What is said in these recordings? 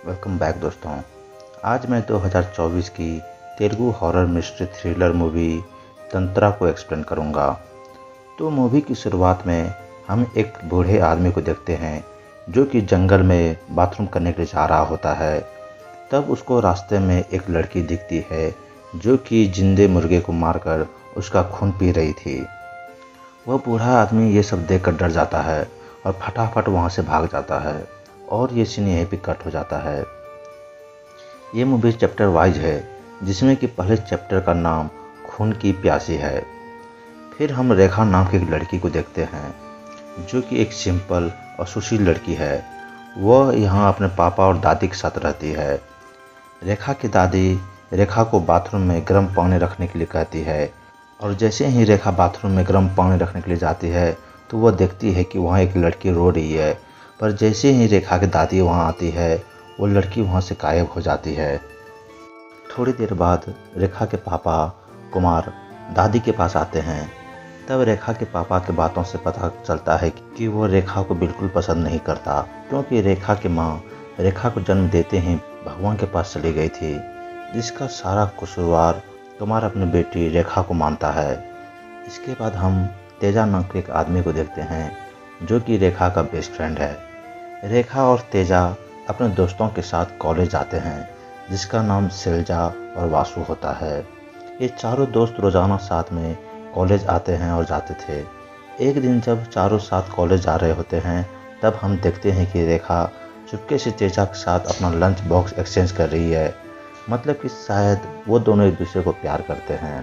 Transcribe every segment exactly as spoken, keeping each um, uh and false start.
Welcome back दोस्तों। आज मैं दो हज़ार चौबीस की Telugu horror mystery thriller movie Tantra को एक्सप्लेन करूंगा। तो मूवी की शुरुआत में हम एक बूढ़े आदमी को देखते हैं जो कि जंगल में बाथरूम करने के लिए जा रहा होता है। तब उसको रास्ते में एक लड़की दिखती है जो कि जिंदे मुर्गे को मारकर उसका खून पी रही थी। वह बूढ़ा आदमी ये सब देखकर डर जाता है और फटाफट वहाँ से भाग जाता है और ये सीन यहीं पे कट हो जाता है। ये मूवी चैप्टर वाइज है जिसमें कि पहले चैप्टर का नाम खून की प्यासी है। फिर हम रेखा नाम की एक लड़की को देखते हैं जो कि एक सिंपल और सुशील लड़की है। वह यहाँ अपने पापा और दादी के साथ रहती है। रेखा की दादी रेखा को बाथरूम में गर्म पानी रखने के लिए कहती है और जैसे ही रेखा बाथरूम में गर्म पानी रखने के लिए जाती है तो वह देखती है कि वहाँ एक लड़की रो रही है। पर जैसे ही रेखा की दादी वहाँ आती है वो लड़की वहाँ से गायब हो जाती है। थोड़ी देर बाद रेखा के पापा कुमार दादी के पास आते हैं। तब रेखा के पापा के बातों से पता चलता है कि वो रेखा को बिल्कुल पसंद नहीं करता, क्योंकि रेखा की माँ रेखा को जन्म देते ही भगवान के पास चली गई थी, जिसका सारा कसूरवार कुमार अपनी बेटी रेखा को मानता है। इसके बाद हम तेजा नाम के एक आदमी को देखते हैं जो कि रेखा का बेस्ट फ्रेंड है। रेखा और तेजा अपने दोस्तों के साथ कॉलेज जाते हैं जिसका नाम सेल्जा और वासु होता है। ये चारों दोस्त रोज़ाना साथ में कॉलेज आते हैं और जाते थे। एक दिन जब चारों साथ कॉलेज जा रहे होते हैं तब हम देखते हैं कि रेखा चुपके से तेजा के साथ अपना लंच बॉक्स एक्सचेंज कर रही है। मतलब कि शायद वो दोनों एक दूसरे को प्यार करते हैं।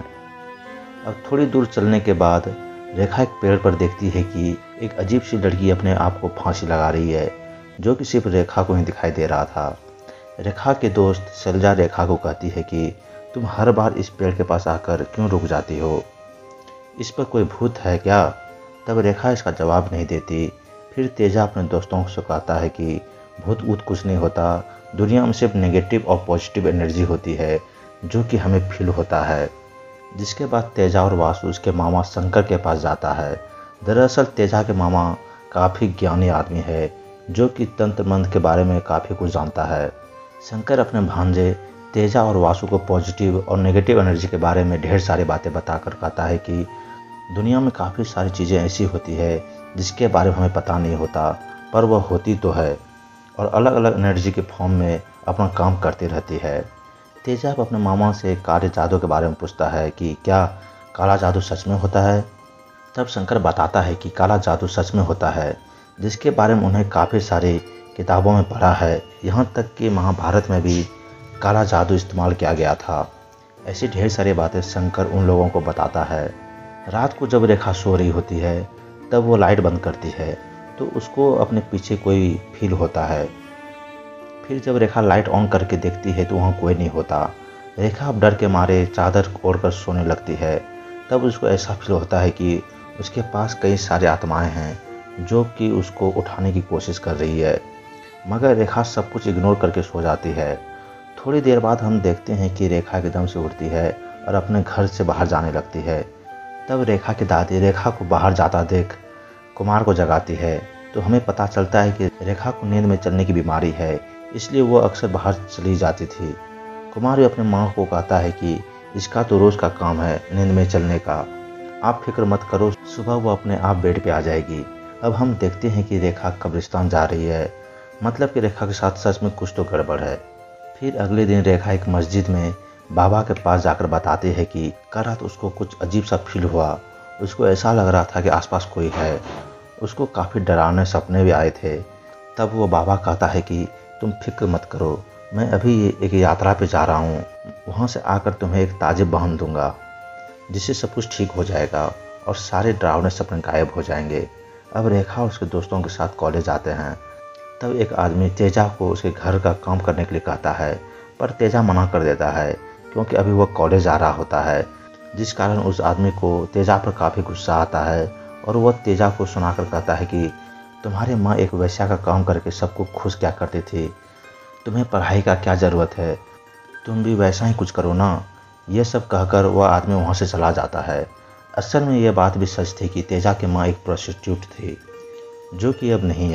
और थोड़ी दूर चलने के बाद रेखा एक पेड़ पर देखती है कि एक अजीब सी लड़की अपने आप को फांसी लगा रही है, जो कि सिर्फ रेखा को ही दिखाई दे रहा था। रेखा के दोस्त सेल्जा रेखा को कहती है कि तुम हर बार इस पेड़ के पास आकर क्यों रुक जाती हो, इस पर कोई भूत है क्या? तब रेखा इसका जवाब नहीं देती। फिर तेजा अपने दोस्तों को कहता है कि भूत ऊत कुछ नहीं होता, दुनिया में सिर्फ नेगेटिव और पॉजिटिव एनर्जी होती है जो कि हमें फील होता है। जिसके बाद तेजा और वासु उसके मामा शंकर के पास जाता है। दरअसल तेजा के मामा काफ़ी ज्ञानी आदमी है जो कि तंत्र मंत्र के बारे में काफ़ी कुछ जानता है। शंकर अपने भांजे तेजा और वासु को पॉजिटिव और नेगेटिव एनर्जी के बारे में ढेर सारी बातें बताकर कहता है कि दुनिया में काफ़ी सारी चीज़ें ऐसी होती है जिसके बारे में हमें पता नहीं होता, पर वह होती तो है और अलग अलग एनर्जी के फॉर्म में अपना काम करती रहती है। तेजा अपने मामा से काले जादू के बारे में पूछता है कि क्या काला जादू सच में होता है। तब शंकर बताता है कि काला जादू सच में होता है, जिसके बारे में उन्हें काफ़ी सारी किताबों में पढ़ा है। यहाँ तक कि महाभारत में भी काला जादू इस्तेमाल किया गया था। ऐसी ढेर सारी बातें शंकर उन लोगों को बताता है। रात को जब रेखा सो रही होती है तब वो लाइट बंद करती है तो उसको अपने पीछे कोई फील होता है। फिर जब रेखा लाइट ऑन करके देखती है तो वहाँ कोई नहीं होता। रेखा अब डर के मारे चादर ओढ़ कर सोने लगती है। तब उसको ऐसा फील होता है कि उसके पास कई सारे आत्माएं हैं जो कि उसको उठाने की कोशिश कर रही है, मगर रेखा सब कुछ इग्नोर करके सो जाती है। थोड़ी देर बाद हम देखते हैं कि रेखा एकदम से उठती है और अपने घर से बाहर जाने लगती है। तब रेखा की दादी रेखा को बाहर जाता देख कुमार को जगाती है तो हमें पता चलता है कि रेखा को नींद में चलने की बीमारी है, इसलिए वो अक्सर बाहर चली जाती थी। कुमार भी अपने माँ को कहता है कि इसका तो रोज़ का काम है नींद में चलने का, आप फिक्र मत करो, सुबह वो अपने आप बेड पे आ जाएगी। अब हम देखते हैं कि रेखा कब्रिस्तान जा रही है, मतलब कि रेखा के साथ सच में कुछ तो गड़बड़ है। फिर अगले दिन रेखा एक मस्जिद में बाबा के पास जाकर बताती है कि कल रात उसको कुछ अजीब सा फील हुआ। उसको ऐसा लग रहा था कि आसपास कोई है। उसको काफ़ी डरावने सपने भी आए थे। तब वो बाबा कहता है कि तुम फिक्र मत करो, मैं अभी एक यात्रा पे जा रहा हूँ, वहाँ से आकर तुम्हें एक ताजिब बांध दूंगा जिससे सब कुछ ठीक हो जाएगा और सारे डरावने सपने गायब हो जाएंगे। अब रेखा और उसके दोस्तों के साथ कॉलेज आते हैं। तब एक आदमी तेजा को उसके घर का काम करने के लिए कहता है, पर तेजा मना कर देता है क्योंकि अभी वह कॉलेज जा रहा होता है, जिस कारण उस आदमी को तेजा पर काफ़ी गुस्सा आता है और वह तेजा को सुनाकर कहता है कि तुम्हारी माँ एक वैश्या का काम करके सबको खुश क्या करती थी, तुम्हें पढ़ाई का क्या ज़रूरत है, तुम भी वैसा ही कुछ करो ना। ये सब कहकर वह आदमी वहाँ से चला जाता है। असल में यह बात भी सच थी कि तेजा की माँ एक प्रोस्टिट्यूट थी जो कि अब नहीं है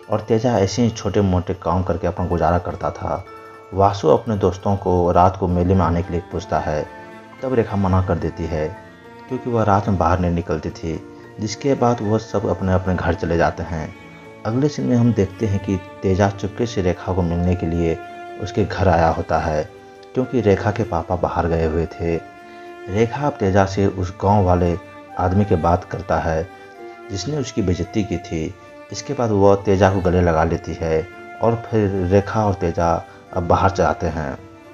और तेजा ऐसे ही छोटे मोटे काम करके अपना गुजारा करता था। वासु अपने दोस्तों को रात को मेले में आने के लिए पूछता है, तब रेखा मना कर देती है क्योंकि वह रात में बाहर नहीं निकलती थी, जिसके बाद वह सब अपने अपने घर चले जाते हैं। अगले सीन में हम देखते हैं कि तेजा चुपके से रेखा को मिलने के लिए उसके घर आया होता है क्योंकि रेखा के पापा बाहर गए हुए थे। रेखा अब तेजा से उस गांव वाले आदमी के बात करता है जिसने उसकी बेइज्जती की थी। इसके बाद वह तेजा को गले लगा लेती है और फिर रेखा और तेजा अब बाहर जाते हैं।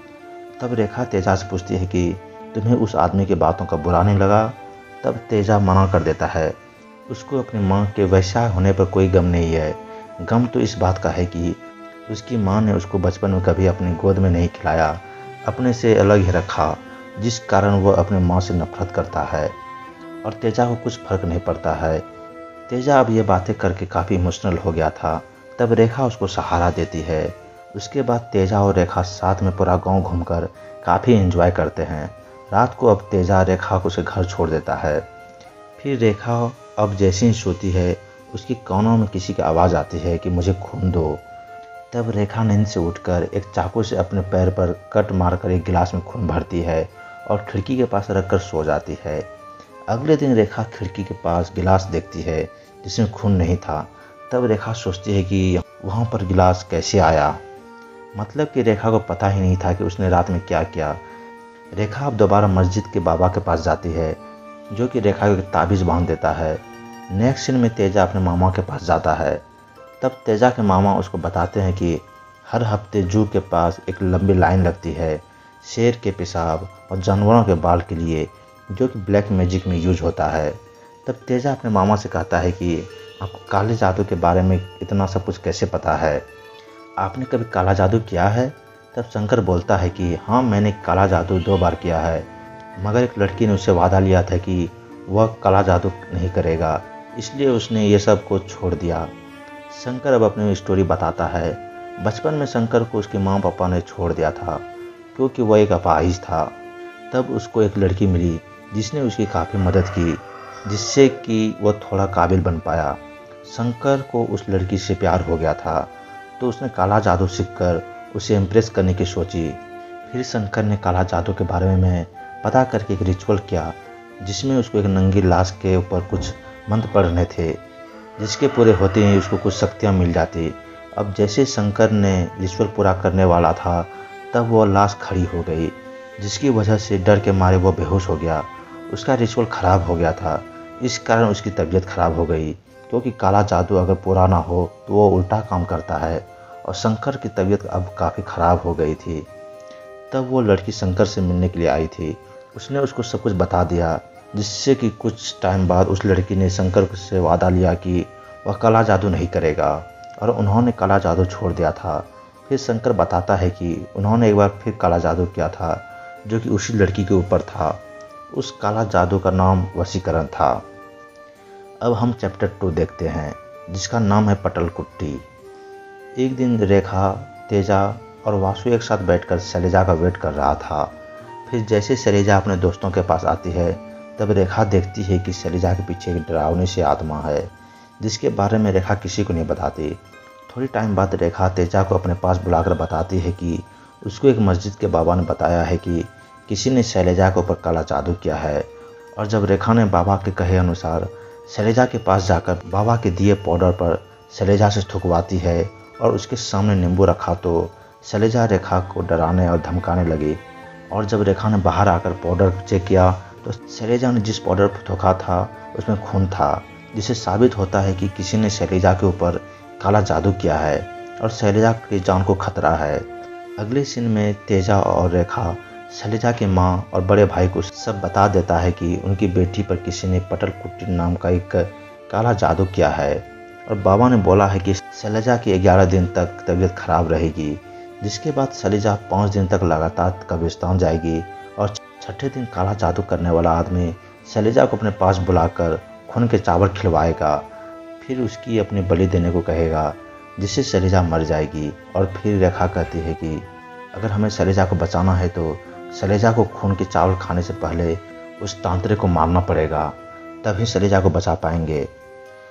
तब रेखा तेजा से पूछती है कि तुम्हें उस आदमी की बातों का बुरा नहीं लगा? तब तेजा मना कर देता है। उसको अपनी माँ के वैसा होने पर कोई गम नहीं है। गम तो इस बात का है कि उसकी माँ ने उसको बचपन में कभी अपनी गोद में नहीं खिलाया, अपने से अलग ही रखा, जिस कारण वह अपनी माँ से नफरत करता है और तेजा को कुछ फर्क नहीं पड़ता है। तेजा अब ये बातें करके काफ़ी इमोशनल हो गया था। तब रेखा उसको सहारा देती है। उसके बाद तेजा और रेखा साथ में पूरा गांव घूमकर काफ़ी एंजॉय करते हैं। रात को अब तेजा रेखा को उसे घर छोड़ देता है। फिर रेखा अब जैसे ही सोती है उसकी कानों में किसी की आवाज़ आती है कि मुझे खून दो। तब रेखा नींद से उठकर एक चाकू से अपने पैर पर कट मारकर एक गिलास में खून भरती है और खिड़की के पास रखकर सो जाती है। अगले दिन रेखा खिड़की के पास गिलास देखती है जिसमें खून नहीं था। तब रेखा सोचती है कि वहाँ पर गिलास कैसे आया, मतलब कि रेखा को पता ही नहीं था कि उसने रात में क्या किया। रेखा अब दोबारा मस्जिद के बाबा के पास जाती है जो कि रेखा को एक ताबीज़ बांध देता है। नेक्स्ट सीन में तेजा अपने मामा के पास जाता है। तब तेजा के मामा उसको बताते हैं कि हर हफ्ते जू के पास एक लंबी लाइन लगती है शेर के पेशाब और जानवरों के बाल के लिए, जो कि ब्लैक मैजिक में यूज होता है। तब तेजा अपने मामा से कहता है कि आपको काले जादू के बारे में इतना सब कुछ कैसे पता है, आपने कभी काला जादू किया है? तब शंकर बोलता है कि हाँ, मैंने काला जादू दो बार किया है, मगर एक लड़की ने उससे वादा लिया था कि वह काला जादू नहीं करेगा, इसलिए उसने ये सब को छोड़ दिया। शंकर अब अपनी स्टोरी बताता है। बचपन में शंकर को उसके माँ पापा ने छोड़ दिया था क्योंकि वह एक अपाहिज था। तब उसको एक लड़की मिली जिसने उसकी काफ़ी मदद की, जिससे कि वह थोड़ा काबिल बन पाया। शंकर को उस लड़की से प्यार हो गया था, तो उसने काला जादू सीखकर उसे इम्प्रेस करने की सोची। फिर शंकर ने काला जादू के बारे में पता करके एक रिचुअल किया जिसमें उसको एक नंगी लाश के ऊपर कुछ मंत्र पढ़ने थे, जिसके पूरे होते ही उसको कुछ शक्तियाँ मिल जाती। अब जैसे शंकर ने रिचुअल पूरा करने वाला था तब वह लाश खड़ी हो गई, जिसकी वजह से डर के मारे वो बेहोश हो गया। उसका रिचुअल ख़राब हो गया था, इस कारण उसकी तबीयत ख़राब हो गई, क्योंकि काला जादू अगर पूरा ना हो तो वो उल्टा काम करता है। और शंकर की तबीयत अब काफ़ी ख़राब हो गई थी। तब वो लड़की शंकर से मिलने के लिए आई थी। उसने उसको सब कुछ बता दिया, जिससे कि कुछ टाइम बाद उस लड़की ने शंकर से वादा लिया कि वह काला जादू नहीं करेगा, और उन्होंने काला जादू छोड़ दिया था। फिर शंकर बताता है कि उन्होंने एक बार फिर काला जादू किया था, जो कि उसी लड़की के ऊपर था। उस काला जादू का नाम वशीकरण था। अब हम चैप्टर टू देखते हैं, जिसका नाम है पटलकुट्टी। एक दिन रेखा, तेजा और वासु एक साथ बैठकर शैलजा का वेट कर रहा था। फिर जैसे शैलजा अपने दोस्तों के पास आती है, तब रेखा देखती है कि शैलजा के पीछे एक डरावनी सी आत्मा है, जिसके बारे में रेखा किसी को नहीं बताती। थोड़ी टाइम बाद रेखा तेजा को अपने पास बुलाकर बताती है कि उसको एक मस्जिद के बाबा ने बताया है कि किसी ने शैलजा के ऊपर काला जादू किया है। और जब रेखा ने बाबा के कहे अनुसार शैलजा के पास जाकर बाबा के दिए पाउडर पर शैलजा से थुकवाती है और उसके सामने नींबू रखा, तो शैलजा रेखा को डराने और धमकाने लगी। और जब रेखा ने बाहर आकर पाउडर चेक किया तो शैलजा ने जिस पाउडर पर थूका था उसमें खून था, जिससे साबित होता है कि किसी ने शैलजा के ऊपर काला जादू किया है और शैलजा की जान को खतरा है। अगले सीन में तेजा और रेखा शैलजा की माँ और बड़े भाई को सब बता देता है कि उनकी बेटी पर किसी ने पटलकुट्टी नाम का एक काला जादू किया है, और बाबा ने बोला है कि शैलजा की ग्यारह दिन तक तबीयत खराब रहेगी, जिसके बाद शैलजा पाँच दिन तक लगातार कब्रिस्तान जाएगी और छठे दिन काला जादू करने वाला आदमी शैलजा को अपने पास बुलाकर खून के चावल खिलवाएगा। फिर उसकी अपनी बलि देने को कहेगा, जिससे शैलजा मर जाएगी। और फिर रेखा कहती है कि अगर हमें शैलजा को बचाना है तो शैलजा को खून के चावल खाने से पहले उस तांत्रिक को मारना पड़ेगा, तभी शैलजा को बचा पाएंगे।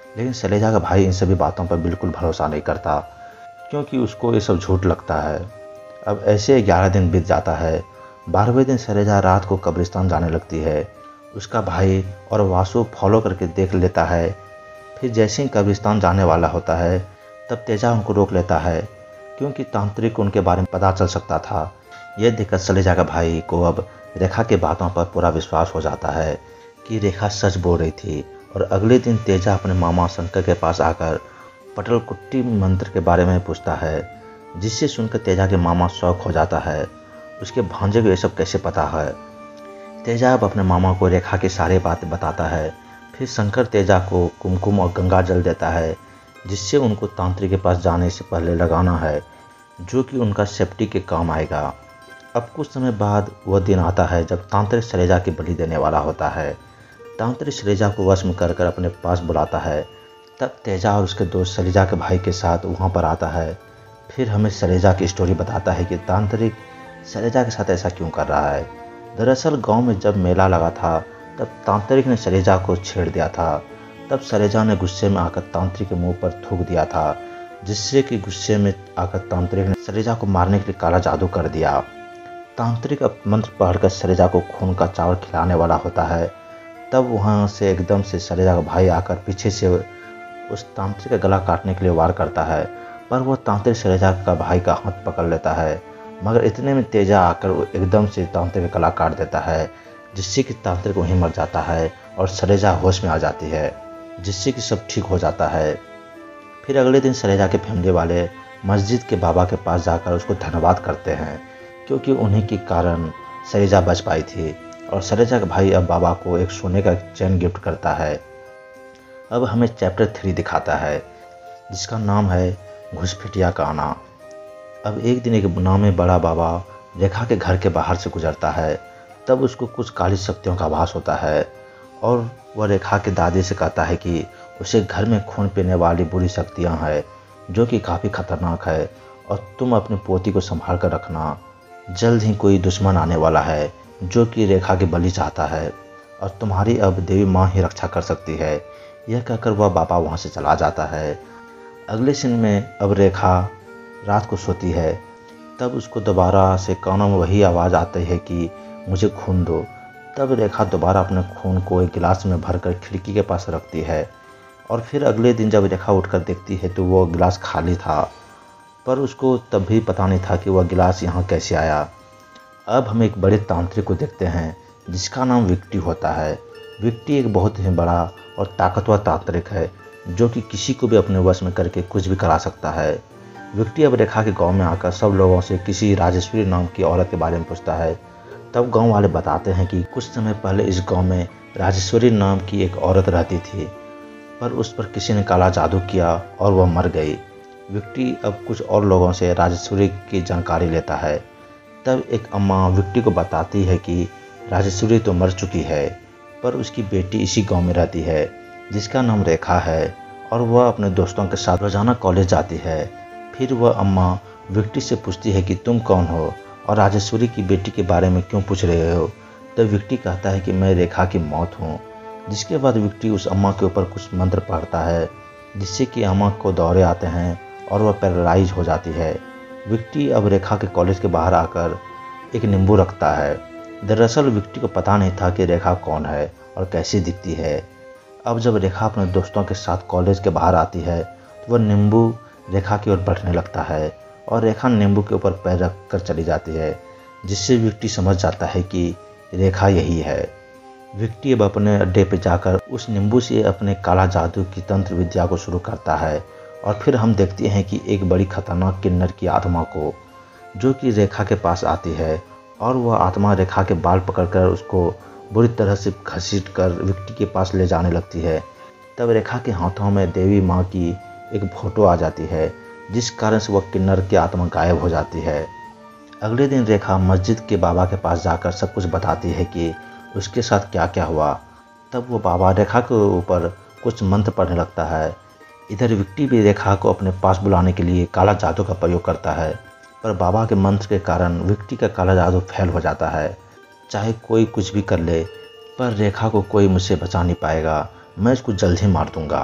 लेकिन शैलेजा का भाई इन सभी बातों पर बिल्कुल भरोसा नहीं करता, क्योंकि उसको ये सब झूठ लगता है। अब ऐसे ग्यारह दिन बीत जाता है। बारहवें दिन शैलेजा रात को कब्रिस्तान जाने लगती है। उसका भाई और वासु फॉलो करके देख लेता है। फिर जैसे ही कब्रिस्तान जाने वाला होता है तब तेजा उनको रोक लेता है, क्योंकि तांत्रिक को उनके बारे में पता चल सकता था। यह देखकर शैलेजा का भाई को अब रेखा के बातों पर पूरा विश्वास हो जाता है कि रेखा सच बोल रही थी। और अगले दिन तेजा अपने मामा शंकर के पास आकर पटलकुट्टी मंत्र के बारे में पूछता है, जिससे सुनकर तेजा के मामा शौक हो जाता है। उसके भांजे को ये सब कैसे पता है। तेजा अब अपने मामा को रेखा की सारी बातें बताता है। फिर शंकर तेजा को कुमकुम और गंगा जल देता है, जिससे उनको तांत्रिक के पास जाने से पहले लगाना है, जो कि उनका सेफ्टी के काम आएगा। अब कुछ समय बाद वह दिन आता है जब तांत्रिक शैलेजा की बलि देने वाला होता है। तांत्रिक शैलेजा को वश में कर कर अपने पास बुलाता है। तब तेजा और उसके दोस्त शैलेजा के भाई के साथ वहाँ पर आता है। फिर हमें शैलेजा की स्टोरी बताता है कि तांत्रिक शैलेजा के साथ ऐसा क्यों कर रहा है। दरअसल गांव में जब मेला लगा था तब तांत्रिक ने शैलेजा को छेड़ दिया था। तब शैलेजा ने गुस्से में आकर तांत्रिक के मुंह पर थूक दिया था, जिससे कि गुस्से में आकर तांत्रिक ने शैलेजा को मारने के लिए काला जादू कर दिया। तांत्रिक अब मंत्र पढ़कर शैलेजा को खून का चावल खिलाने वाला होता है। तब वहाँ से एकदम से शैलेजा का भाई आकर पीछे से उस तांत्रिक का गला काटने के लिए वार करता है, पर वह तांत्रिक शैलेजा का भाई का हाथ पकड़ लेता है। मगर इतने में तेजा आकर वो एकदम से तांत्रिक का गला काट देता है, जिससे कि तांत्रिक वहीं मर जाता है और शैलेजा होश में आ जाती है, जिससे कि सब ठीक हो जाता है। फिर अगले दिन शैलेजा के फैमिली वाले मस्जिद के बाबा के पास जाकर उसको धन्यवाद करते हैं, क्योंकि उन्हीं के कारण शैलेजा बच पाई थी। और शैलेजा का भाई अब बाबा को एक सोने का चैन गिफ्ट करता है। अब हमें चैप्टर थ्री दिखाता है, जिसका नाम है घुसपैठिया का आना। अब एक दिन एक नामे बड़ा बाबा रेखा के घर के बाहर से गुजरता है। तब उसको कुछ काली शक्तियों का आभास होता है और वह रेखा के दादी से कहता है कि उसे घर में खून पीने वाली बुरी शक्तियाँ हैं, जो कि काफ़ी खतरनाक है, और तुम अपनी पोती को संभाल कर रखना। जल्द ही कोई दुश्मन आने वाला है जो कि रेखा की बलि चाहता है, और तुम्हारी अब देवी माँ ही रक्षा कर सकती है। यह कहकर वह बाबा वहाँ से चला जाता है। अगले सीन में अब रेखा रात को सोती है। तब उसको दोबारा से कानों में वही आवाज़ आती है कि मुझे खून दो। तब रेखा दोबारा अपने खून को एक गिलास में भरकर खिड़की के पास रखती है। और फिर अगले दिन जब रेखा उठकर देखती है तो वो गिलास खाली था, पर उसको तब भी पता नहीं था कि वह गिलास यहाँ कैसे आया। अब हम एक बड़े तांत्रिक को देखते हैं, जिसका नाम विक्टी होता है। विक्टी एक बहुत ही बड़ा और ताकतवर तांत्रिक है, जो कि किसी को भी अपने वश में करके कुछ भी करा सकता है। विक्टी अब रेखा के गांव में आकर सब लोगों से किसी राजेश्वरी नाम की औरत के बारे में पूछता है। तब गांव वाले बताते हैं कि कुछ समय पहले इस गांव में राजेश्वरी नाम की एक औरत रहती थी, पर उस पर किसी ने काला जादू किया और वह मर गई। विक्टी अब कुछ और लोगों से राजेश्वरी की जानकारी लेता है। तब एक अम्मा विक्टी को बताती है कि राजेश्वरी तो मर चुकी है, पर उसकी बेटी इसी गांव में रहती है, जिसका नाम रेखा है, और वह अपने दोस्तों के साथ रोजाना कॉलेज जाती है। फिर वह अम्मा विक्टी से पूछती है कि तुम कौन हो और राजेश्वरी की बेटी के बारे में क्यों पूछ रहे हो। तब विक्टी कहता है कि मैं रेखा की मौत हूँ। जिसके बाद विक्टी उस अम्मा के ऊपर कुछ मंत्र पढ़ता है, जिससे कि अम्मा को दौरे आते हैं और वह पैरालाइज हो जाती है। विक्टी अब रेखा के कॉलेज के बाहर आकर एक नींबू रखता है। दरअसल विक्टी को पता नहीं था कि रेखा कौन है और कैसी दिखती है। अब जब रेखा अपने दोस्तों के साथ कॉलेज के बाहर आती है तो वह नींबू रेखा की ओर बढ़ने लगता है और रेखा नींबू के ऊपर पैर रख कर चली जाती है, जिससे विक्टी समझ जाता है कि रेखा यही है। विक्टी अब अपने अड्डे पर जाकर उस नींबू से अपने काला जादू की तंत्र विद्या को शुरू करता है। और फिर हम देखते हैं कि एक बड़ी खतरनाक किन्नर की आत्मा को, जो कि रेखा के पास आती है, और वह आत्मा रेखा के बाल पकड़कर उसको बुरी तरह से घसीट कर विक्टी के पास ले जाने लगती है। तब रेखा के हाथों में देवी माँ की एक फोटो आ जाती है, जिस कारण से वह किन्नर की आत्मा गायब हो जाती है। अगले दिन रेखा मस्जिद के बाबा के पास जाकर सब कुछ बताती है कि उसके साथ क्या क्या हुआ। तब वो बाबा रेखा के ऊपर कुछ मंत्र पढ़ने लगता है। इधर विक्टी भी रेखा को अपने पास बुलाने के लिए काला जादू का प्रयोग करता है, पर बाबा के मंत्र के कारण विक्टी का काला जादू फैल हो जाता है। चाहे कोई कुछ भी कर ले, पर रेखा को कोई मुझसे बचा नहीं पाएगा, मैं इसको जल्द ही मार दूंगा।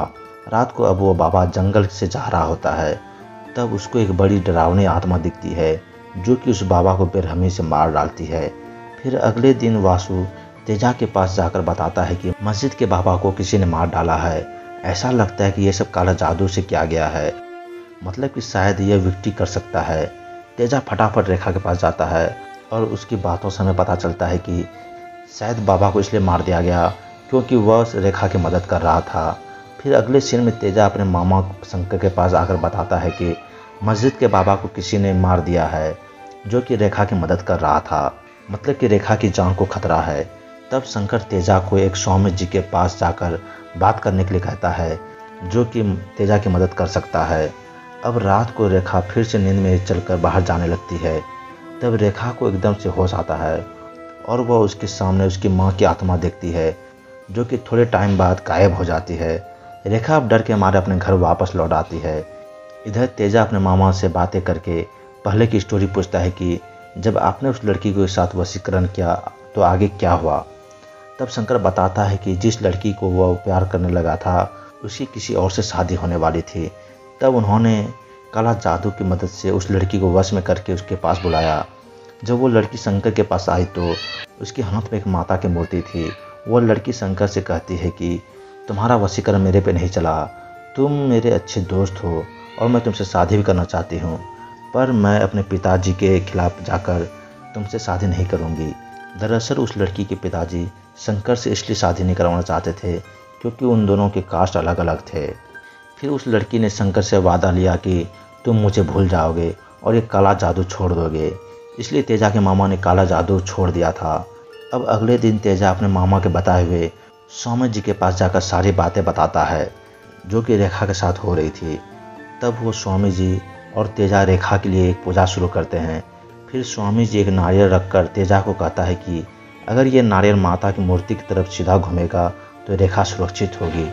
रात को अब वो बाबा जंगल से जा रहा होता है। तब उसको एक बड़ी डरावनी आत्मा दिखती है जो कि उस बाबा को बेरहमी से मार डालती है। फिर अगले दिन वासु तेजा के पास जाकर बताता है कि मस्जिद के बाबा को किसी ने मार डाला है। ऐसा लगता है कि ये सब काला जादू से किया गया है, मतलब कि शायद यह विक्टी कर सकता है। तेजा फटाफट रेखा के पास जाता है और उसकी बातों से हमें पता चलता है कि शायद बाबा को इसलिए मार दिया गया क्योंकि वह रेखा की मदद कर रहा था। फिर अगले सीन में तेजा अपने मामा शंकर के पास आकर बताता है कि मस्जिद के बाबा को किसी ने मार दिया है जो कि रेखा की मदद कर रहा था, मतलब कि रेखा की जान को खतरा है। तब शंकर तेजा को एक स्वामी जी के पास जाकर बात करने के लिए कहता है जो कि तेजा की मदद कर सकता है। अब रात को रेखा फिर से नींद में चलकर बाहर जाने लगती है। तब रेखा को एकदम से होश आता है और वह उसके सामने उसकी माँ की आत्मा देखती है जो कि थोड़े टाइम बाद गायब हो जाती है। रेखा अब डर के मारे अपने घर वापस लौट आती है। इधर तेजा अपने मामा से बातें करके पहले की स्टोरी पूछता है कि जब आपने उस लड़की के साथ वशीकरण किया तो आगे क्या हुआ। तब शंकर बताता है कि जिस लड़की को वह प्यार करने लगा था उसकी किसी और से शादी होने वाली थी। तब उन्होंने काला जादू की मदद से उस लड़की को वश में करके उसके पास बुलाया। जब वो लड़की शंकर के पास आई तो उसके हाथ में एक माता की मूर्ति थी। वो लड़की शंकर से कहती है कि तुम्हारा वशीकरण मेरे पे नहीं चला, तुम मेरे अच्छे दोस्त हो और मैं तुमसे शादी भी करना चाहती हूँ, पर मैं अपने पिताजी के खिलाफ जाकर तुमसे शादी नहीं करूँगी। दरअसल उस लड़की के पिताजी शंकर से इसलिए शादी नहीं करवाना चाहते थे क्योंकि उन दोनों के कास्ट अलग अलग थे। फिर उस लड़की ने शंकर से वादा लिया कि तुम मुझे भूल जाओगे और ये काला जादू छोड़ दोगे, इसलिए तेजा के मामा ने काला जादू छोड़ दिया था। अब अगले दिन तेजा अपने मामा के बताए हुए स्वामी जी के पास जाकर सारी बातें बताता है जो कि रेखा के साथ हो रही थी। तब वो स्वामी जी और तेजा रेखा के लिए एक पूजा शुरू करते हैं। फिर स्वामी जी एक नारियल रखकर तेजा को कहता है कि अगर ये नारियल माता की मूर्ति की तरफ सीधा घूमेगा तो रेखा सुरक्षित होगी,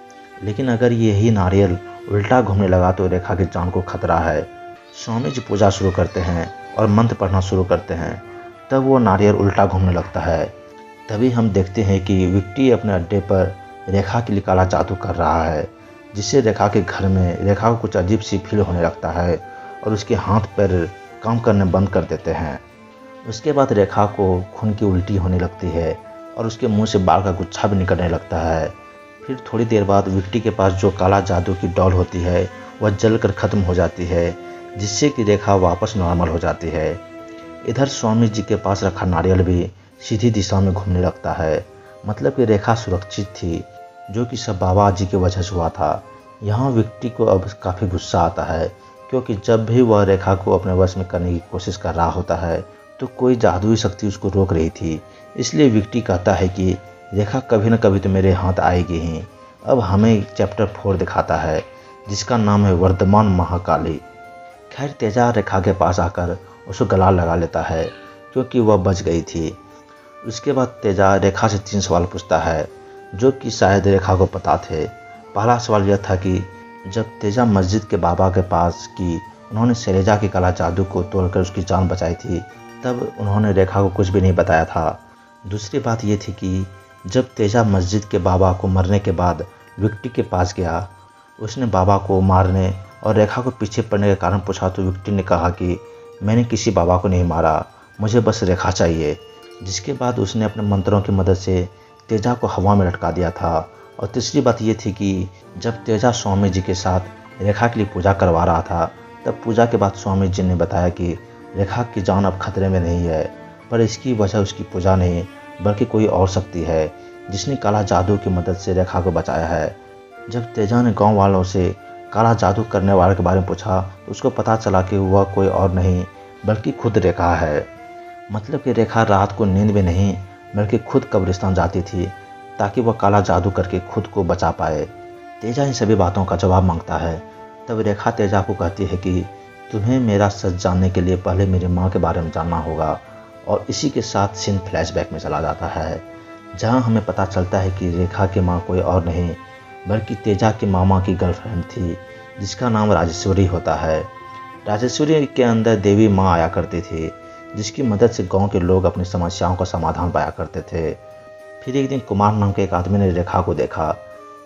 लेकिन अगर यही नारियल उल्टा घूमने लगा तो रेखा की जान को खतरा है। स्वामी जी पूजा शुरू करते हैं और मंत्र पढ़ना शुरू करते हैं। तब वो नारियल उल्टा घूमने लगता है। तभी हम देखते हैं कि विक्टी अपने अड्डे पर रेखा के लिए काला जादू कर रहा है, जिससे रेखा के घर में रेखा को कुछ अजीब सी फील होने लगता है और उसके हाथ पैर काम करने बंद कर देते हैं। उसके बाद रेखा को खून की उल्टी होने लगती है और उसके मुंह से बाल का गुच्छा भी निकलने लगता है। फिर थोड़ी देर बाद विक्टी के पास जो काला जादू की डॉल होती है वह जलकर ख़त्म हो जाती है, जिससे कि रेखा वापस नॉर्मल हो जाती है। इधर स्वामी जी के पास रखा नारियल भी सीधी दिशा में घूमने लगता है, मतलब कि रेखा सुरक्षित थी, जो कि सब बाबा जी की वजह से हुआ था। यहाँ विक्टी को अब काफ़ी गुस्सा आता है क्योंकि जब भी वह रेखा को अपने वश में करने की कोशिश कर रहा होता है तो कोई जादुई शक्ति उसको रोक रही थी। इसलिए विक्टी कहता है कि रेखा कभी न कभी तो मेरे हाथ आएगी ही। अब हमें चैप्टर फोर दिखाता है जिसका नाम है वर्धमान महाकाली। खैर तेजा रेखा के पास आकर उसको गला लगा लेता है क्योंकि वह बच गई थी। उसके बाद तेजा रेखा से तीन सवाल पूछता है जो कि शायद रेखा को पता थे। पहला सवाल यह था कि जब तेजा मस्जिद के बाबा के पास की उन्होंने शैलेजा के काला जादू को तोड़कर उसकी जान बचाई थी, तब उन्होंने रेखा को कुछ भी नहीं बताया था। दूसरी बात ये थी कि जब तेजा मस्जिद के बाबा को मरने के बाद विक्टी के पास गया, उसने बाबा को मारने और रेखा को पीछे पड़ने का कारण पूछा तो विक्टी ने कहा कि मैंने किसी बाबा को नहीं मारा, मुझे बस रेखा चाहिए। जिसके बाद उसने अपने मंत्रों की मदद से तेजा को हवा में लटका दिया था। और तीसरी बात ये थी कि जब तेजा स्वामी जी के साथ रेखा के लिए पूजा करवा रहा था, तब पूजा के बाद स्वामी जी ने बताया कि रेखा की जान अब खतरे में नहीं है, पर इसकी वजह उसकी पूजा नहीं बल्कि कोई और शक्ति है जिसने काला जादू की मदद से रेखा को बचाया है। जब तेजा ने गांव वालों से काला जादू करने वाले के बारे में पूछा तो उसको पता चला कि वह कोई और नहीं बल्कि खुद रेखा है। मतलब कि रेखा रात को नींद में नहीं बल्कि खुद कब्रिस्तान जाती थी ताकि वह काला जादू करके खुद को बचा पाए। तेजा इन सभी बातों का जवाब मांगता है। तब रेखा तेजा को कहती है कि तुम्हें मेरा सच जानने के लिए पहले मेरी माँ के बारे में जानना होगा। और इसी के साथ सीन फ्लैशबैक में चला जाता है जहाँ हमें पता चलता है कि रेखा की माँ कोई और नहीं बल्कि तेजा की मामा की गर्लफ्रेंड थी जिसका नाम राजेश्वरी होता है। राजेश्वरी के अंदर देवी माँ आया करती थी जिसकी मदद से गांव के लोग अपनी समस्याओं का समाधान पाया करते थे। फिर एक दिन कुमार नाम के एक आदमी ने रेखा को देखा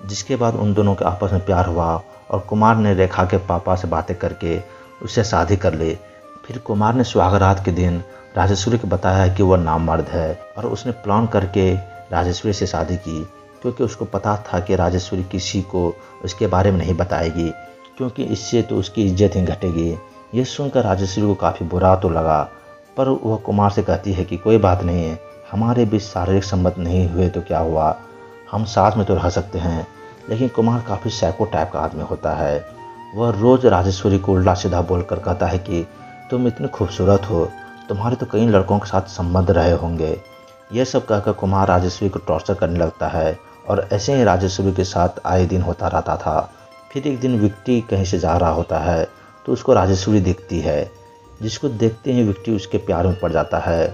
जिसके बाद उन दोनों के आपस में प्यार हुआ और कुमार ने रेखा के पापा से बातें करके उससे शादी कर ली। फिर कुमार ने सुहागरात के दिन राजेश्वरी को बताया कि वह नामर्द है और उसने प्लान करके राजेश्वरी से शादी की, क्योंकि उसको पता था कि राजेश्वरी किसी को उसके बारे में नहीं बताएगी, क्योंकि इससे तो उसकी इज्जत ही घटेगी। ये सुनकर राजेश्वरी को काफ़ी बुरा तो लगा, पर वह कुमार से कहती है कि कोई बात नहीं है, हमारे बीच शारीरिक संबंध नहीं हुए तो क्या हुआ, हम साथ में तो रह सकते हैं। लेकिन कुमार काफ़ी सैको टाइप का आदमी होता है। वह रोज़ राजेश्वरी को उल्टा सीधा बोलकर कहता है कि तुम इतनी खूबसूरत हो, तुम्हारे तो कई लड़कों के साथ संबंध रहे होंगे। यह सब कहकर कुमार राजेश्वरी को टॉर्चर करने लगता है और ऐसे ही राजेश्वरी के साथ आए दिन होता रहता था। फिर एक दिन विक्टी कहीं से जा रहा होता है तो उसको राजेश्वरी दिखती है, जिसको देखते ही विक्टी उसके प्यार में पड़ जाता है।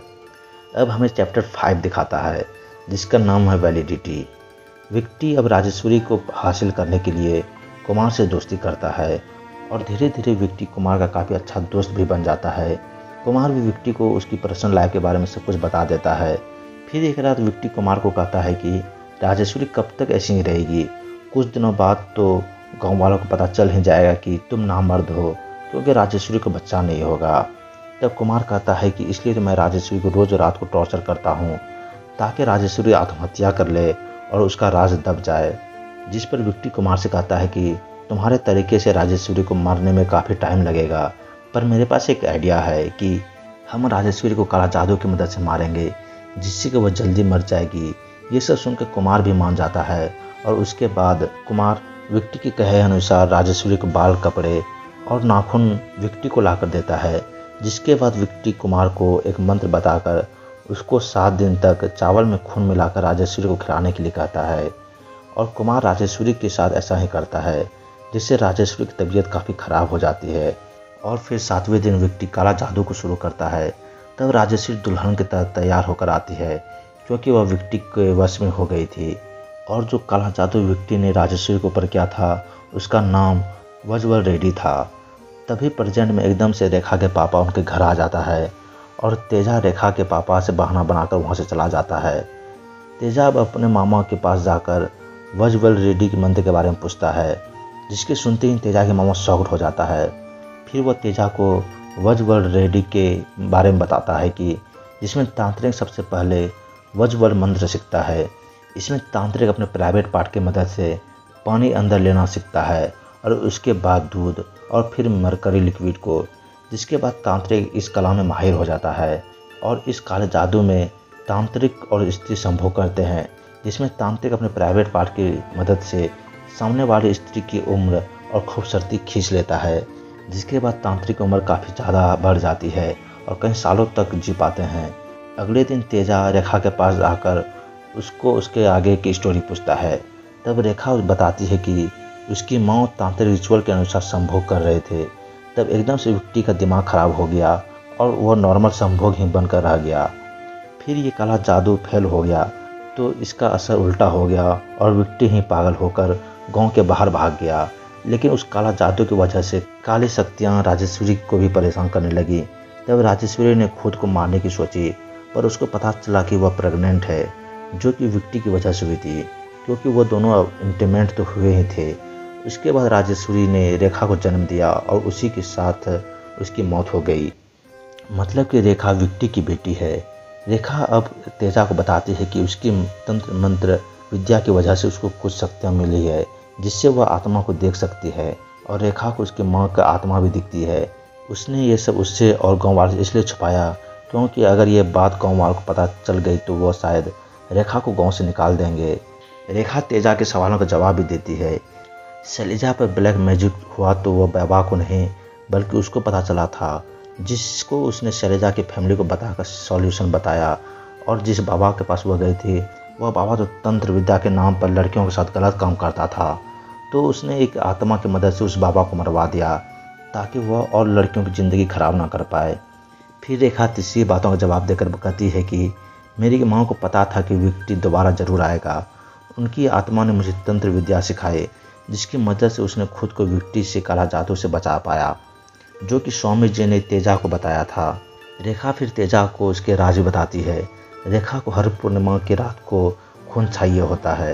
अब हमें चैप्टर फाइव दिखाता है, जिसका नाम है वैलिडिटी। विक्टी अब राजेश्वरी को हासिल करने के लिए कुमार से दोस्ती करता है और धीरे धीरे विक्टी कुमार का काफ़ी अच्छा दोस्त भी बन जाता है। कुमार भी विक्टी को उसकी पर्सनल लाइफ के बारे में सब कुछ बता देता है। फिर एक रात विक्टी कुमार को कहता है कि राजेश्वरी कब तक ऐसी ही रहेगी, कुछ दिनों बाद तो गांव वालों को पता चल ही जाएगा कि तुम नामर्द हो, क्योंकि राजेश्वरी को बच्चा नहीं होगा। तब कुमार कहता है कि इसलिए तो मैं राजेश्वरी को रोज़ रात को टॉर्चर करता हूँ, ताकि राजेश्वरी आत्महत्या कर ले और उसका राज दब जाए। जिस पर विक्टी कुमार से कहता है कि तुम्हारे तरीके से राजेश्वरी को मारने में काफ़ी टाइम लगेगा, पर मेरे पास एक आइडिया है कि हम राजेश्वरी को काला जादू की मदद से मारेंगे, जिससे कि वह जल्दी मर जाएगी। ये सब सुनकर कुमार भी मान जाता है और उसके बाद कुमार विक्टी के कहे अनुसार राजेश्वरी को बाल, कपड़े और नाखून विक्टी को लाकर देता है। जिसके बाद विक्टी कुमार को एक मंत्र बताकर उसको सात दिन तक चावल में खून मिलाकर राजेश्वरी को खिलाने के लिए कहता है और कुमार राजेश्वरी के साथ ऐसा ही करता है, जिससे राजेश्वरी की तबीयत काफ़ी ख़राब हो जाती है। और फिर सातवें दिन विक्टी काला जादू को शुरू करता है। तब राजेश्वरी दुल्हन की तरह तैयार होकर आती है, क्योंकि वह विक्टी के वश में हो गई थी। और जो काला जादू विक्टी ने राजेश्वरी के ऊपर किया था, उसका नाम वजवल रेड्डी था। तभी प्रेजेंट में एकदम से रेखा के पापा उनके घर आ जाता है और तेजा रेखा के पापा से बहाना बनाकर वहाँ से चला जाता है। तेजा अब अपने मामा के पास जाकर वजवल रेड्डी के मंत्र के बारे में पूछता है, जिसके सुनते ही तेजा के मामा शॉक्ड हो जाता है। फिर वह तेजा को वजवल रेड्डी के बारे में बताता है कि जिसमें तांत्रिक सबसे पहले वजवल मंत्र सीखता है। इसमें तांत्रिक अपने प्राइवेट पार्ट की मदद से पानी अंदर लेना सीखता है और उसके बाद दूध और फिर मरकरी लिक्विड को, जिसके बाद तांत्रिक इस कला में माहिर हो जाता है। और इस काले जादू में तांत्रिक और स्त्री संभोग करते हैं, जिसमें तांत्रिक अपने प्राइवेट पार्ट की मदद से सामने वाली स्त्री की उम्र और खूबसूरती खींच लेता है, जिसके बाद तांत्रिक की उम्र काफ़ी ज़्यादा बढ़ जाती है और कई सालों तक जी पाते हैं। अगले दिन तेजा रेखा के पास आकर उसको उसके आगे की स्टोरी पूछता है। तब रेखा बताती है कि उसकी मौत तांत्रिक रिचुअल के अनुसार संभोग कर रहे थे। तब एकदम से विक्टी का दिमाग खराब हो गया और वह नॉर्मल संभोग ही बनकर रह गया। फिर ये काला जादू फेल हो गया तो इसका असर उल्टा हो गया और विक्टी ही पागल होकर गांव के बाहर भाग गया। लेकिन उस काला जादू की वजह से काली शक्तियाँ राजेश्वरी को भी परेशान करने लगी। तब राजेश्वरी ने खुद को मारने की सोची, पर उसको पता चला कि वह प्रेग्नेंट है, जो कि विक्टी की वजह से हुई थी, क्योंकि वो दोनों इंटीमेट तो हुए ही थे। उसके बाद राजेश्वरी ने रेखा को जन्म दिया और उसी के साथ उसकी मौत हो गई। मतलब कि रेखा विक्टी की बेटी है। रेखा अब तेजा को बताती है कि उसकी तंत्र मंत्र विद्या की वजह से उसको कुछ शक्तियाँ मिली है, जिससे वह आत्मा को देख सकती है और रेखा को उसकी माँ का आत्मा भी दिखती है। उसने ये सब उससे और गाँव वालों से इसलिए छुपाया, क्योंकि अगर ये बात गाँव वालों को पता चल गई तो वो शायद रेखा को गाँव से निकाल देंगे। रेखा तेजा के सवालों का जवाब भी देती है। शैलजा पर ब्लैक मैजिक हुआ तो वह बाबा को नहीं बल्कि उसको पता चला था, जिसको उसने शैलजा की फैमिली को बताकर सॉल्यूशन बताया। और जिस बाबा के पास वह गई थी, वह बाबा तो तंत्र विद्या के नाम पर लड़कियों के साथ गलत काम करता था। तो उसने एक आत्मा की मदद से उस बाबा को मरवा दिया, ताकि वह और लड़कियों की ज़िंदगी खराब ना कर पाए। फिर रेखा तीसरी बातों का जवाब देकर कहती है कि मेरी माँ को पता था कि विक्टी दोबारा ज़रूर आएगा। उनकी आत्मा ने मुझे तंत्र विद्या सिखाई, जिसकी मदद से उसने खुद को विक्टी से काला जादू से बचा पाया, जो कि स्वामी जी ने तेजा को बताया था। रेखा फिर तेजा को उसके राज बताती है। रेखा को हर पूर्णिमा की रात को खून चाहिए होता है,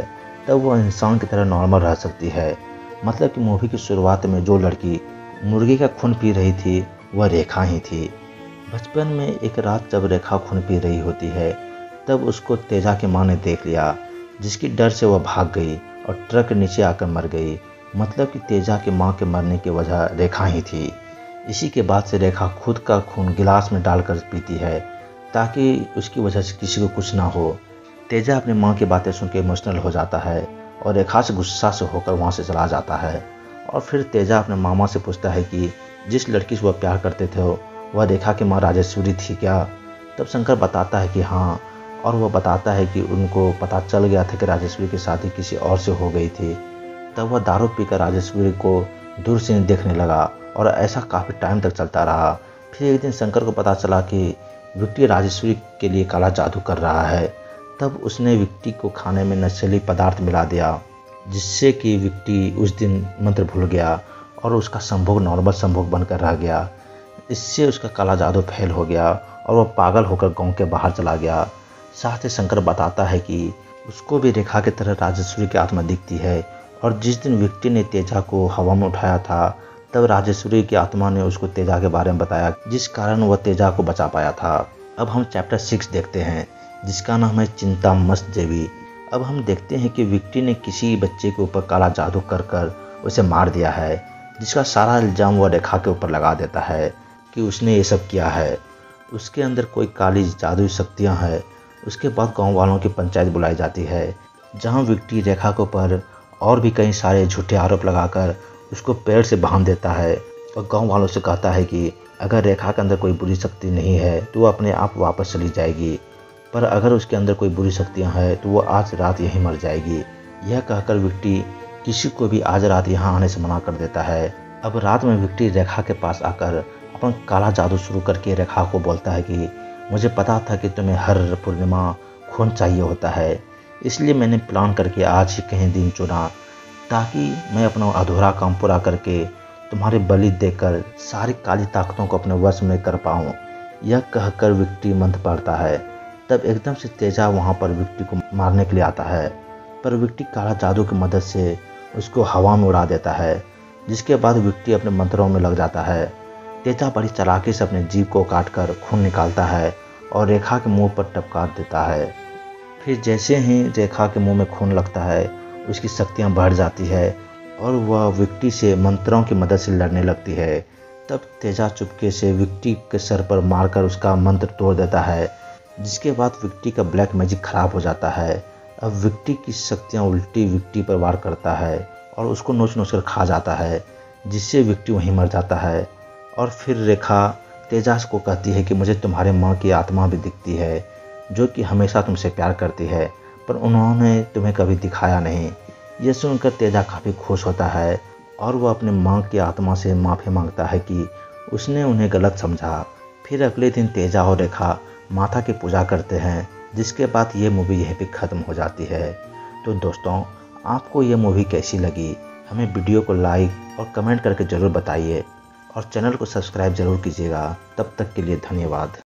तब वह इंसान की तरह नॉर्मल रह सकती है। मतलब कि मूवी की शुरुआत में जो लड़की मुर्गी का खून पी रही थी वह रेखा ही थी। बचपन में एक रात जब रेखा खून पी रही होती है तब उसको तेजा की माँ ने देख लिया, जिसकी डर से वह भाग गई और ट्रक के नीचे आकर मर गई। मतलब कि तेजा की माँ के मरने की वजह रेखा ही थी। इसी के बाद से रेखा खुद का खून गिलास में डालकर पीती है ताकि उसकी वजह से किसी को कुछ ना हो। तेजा अपनी माँ की बातें सुन के इमोशनल हो जाता है और रेखा से गुस्सा से होकर वहाँ से चला जाता है। और फिर तेजा अपने मामा से पूछता है कि जिस लड़की से वह प्यार करते थे वह रेखा की माँ राजेश्वरी थी क्या। तब शंकर बताता है कि हाँ, और वह बताता है कि उनको पता चल गया था कि राजेश्वरी की शादी किसी और से हो गई थी। तब वह दारू पीकर राजेश्वरी को दूर से देखने लगा और ऐसा काफ़ी टाइम तक चलता रहा। फिर एक दिन शंकर को पता चला कि विक्टी राजेश्वरी के लिए काला जादू कर रहा है। तब उसने विक्टी को खाने में नशीली पदार्थ मिला दिया, जिससे कि विक्टी उस दिन मंत्र भूल गया और उसका संभोग नॉर्मल संभोग बनकर रह गया। इससे उसका काला जादू फैल हो गया और वह पागल होकर गांव के बाहर चला गया। साथ ही शंकर बताता है कि उसको भी रेखा की तरह राजेश्वरी की आत्मा दिखती है और जिस दिन विक्टी ने तेजा को हवा में उठाया था तब राजेश्वरी की आत्मा ने उसको तेजा के बारे में बताया, जिस कारण वह तेजा को बचा पाया था। अब हम चैप्टर सिक्स देखते हैं, जिसका नाम है चिंता मस्त देवी। अब हम देखते हैं कि विक्टी ने किसी बच्चे के ऊपर काला जादू कर कर उसे मार दिया है, जिसका सारा इल्ज़ाम वह रेखा के ऊपर लगा देता है कि उसने ये सब किया है। उसके अंदर कोई काली जादुई शक्तियाँ हैं। उसके बाद गांव वालों की पंचायत बुलाई जाती है, जहां विक्टी रेखा के ऊपर और भी कई सारे झूठे आरोप लगाकर उसको पेड़ से बांध देता है और गांव वालों से कहता है कि अगर रेखा के अंदर कोई बुरी शक्ति नहीं है तो वो अपने आप वापस चली जाएगी, पर अगर उसके अंदर कोई बुरी शक्तियाँ हैं तो वो आज रात यहीं मर जाएगी। यह कहकर विक्टी किसी को भी आज रात यहाँ आने से मना कर देता है। अब रात में विक्टी रेखा के पास आकर अपन काला जादू शुरू करके रेखा को बोलता है कि मुझे पता था कि तुम्हें हर पूर्णिमा खून चाहिए होता है, इसलिए मैंने प्लान करके आज ही कहीं दिन चुना ताकि मैं अपना अधूरा काम पूरा करके तुम्हारे बलि देकर सारी काली ताकतों को अपने वश में कर पाऊँ। यह कहकर विक्टी मंत्र पढ़ता है। तब एकदम से तेजा वहाँ पर विक्टी को मारने के लिए आता है, पर विक्टी काला जादू की मदद से उसको हवा में उड़ा देता है, जिसके बाद विक्टी अपने मंत्रों में लग जाता है। तेजा बड़ी चालाकी से अपने जीभ को काटकर खून निकालता है और रेखा के मुंह पर टपका देता है। फिर जैसे ही रेखा के मुंह में खून लगता है उसकी शक्तियाँ बढ़ जाती है और वह विक्टी से मंत्रों की मदद से लड़ने लगती है। तब तेजा चुपके से विक्टी के सर पर मारकर उसका मंत्र तोड़ देता है, जिसके बाद विक्टी का ब्लैक मैजिक खराब हो जाता है। अब विक्टी की शक्तियाँ उल्टी विक्टी पर वार करता है और उसको नोच नोच कर खा जाता है, जिससे विक्टी वहीं मर जाता है। और फिर रेखा तेजा को कहती है कि मुझे तुम्हारे माँ की आत्मा भी दिखती है, जो कि हमेशा तुमसे प्यार करती है, पर उन्होंने तुम्हें कभी दिखाया नहीं। यह सुनकर तेजा काफ़ी खुश होता है और वह अपने माँ की आत्मा से माफ़ी मांगता है कि उसने उन्हें गलत समझा। फिर अगले दिन तेजा और रेखा माता की पूजा करते हैं, जिसके बाद ये मूवी यहीं पे ख़त्म हो जाती है। तो दोस्तों, आपको ये मूवी कैसी लगी हमें वीडियो को लाइक और कमेंट करके ज़रूर बताइए और चैनल को सब्सक्राइब ज़रूर कीजिएगा। तब तक के लिए धन्यवाद।